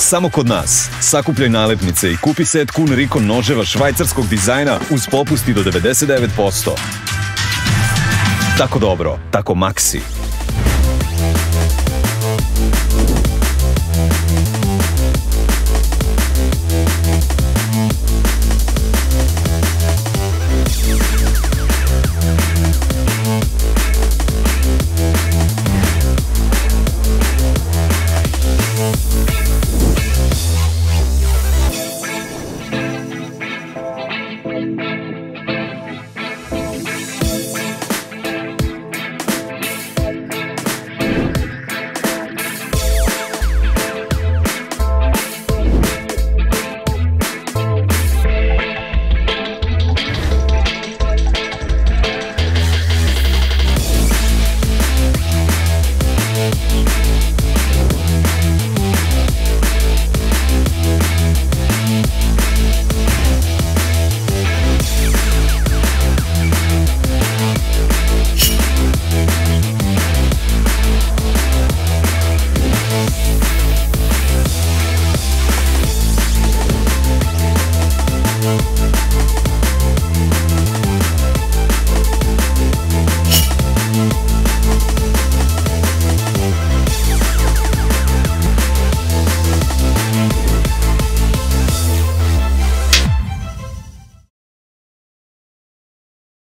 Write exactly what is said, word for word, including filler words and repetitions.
samo kod nas. Sakupljaj nalepnice i kupi set Kuhn Rikon noževa švajcarskog dizajna uz popusti do devedeset devet posto. Tako dobro, tako Maxi.